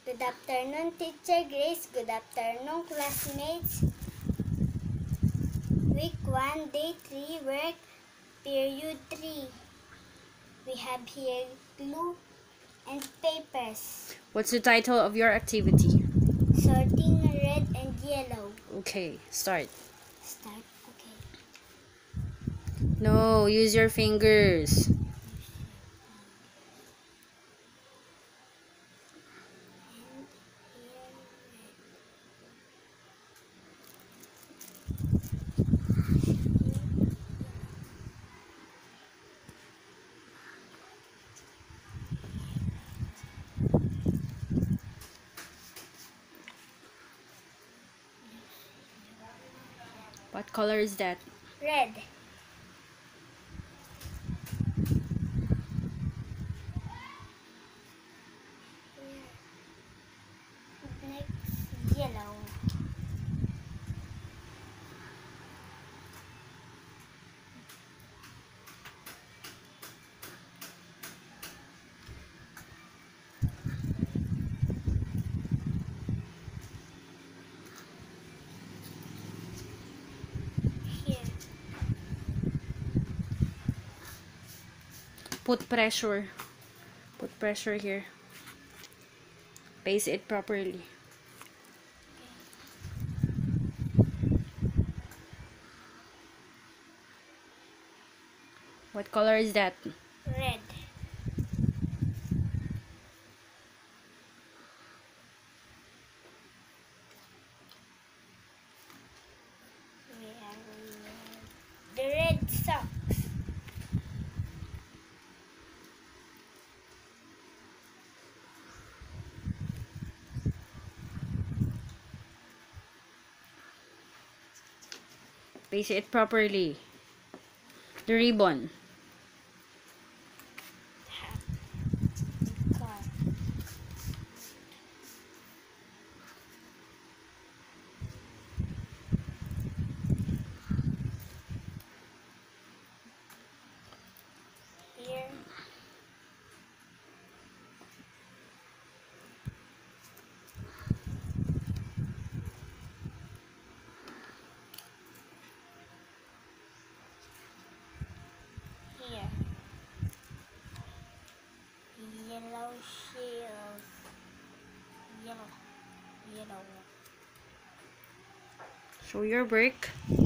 Good afternoon, Teacher Grace. Good afternoon, classmates. Week 1, Day 3, Work, Period 3. We have here glue and papers. What's the title of your activity? Sorting red and yellow. Okay, start. Start, okay. No, use your fingers. And here red. What color is that? Red. Next, yellow. Here. Put pressure. Put pressure here. Paste it properly. What color is that? Red. We have the red socks. Paste it properly. The ribbon. Car. Here. Here. Yellow shells. Yellow. Show your work.